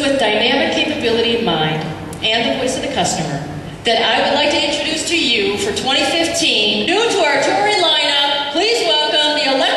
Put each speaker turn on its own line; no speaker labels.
with dynamic capability in mind and the voice of the customer that I would like to introduce to you for 2015, new to our touring lineup, please welcome the electric